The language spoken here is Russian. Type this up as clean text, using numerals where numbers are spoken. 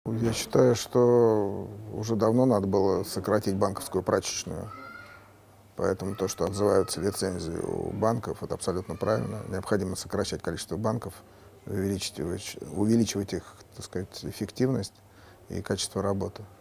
Я считаю, что уже давно надо было сократить банковскую прачечную. Поэтому то, что отзываются лицензии у банков, это абсолютно правильно. Необходимо сокращать количество банков, увеличивать их, так сказать, эффективность и качество работы.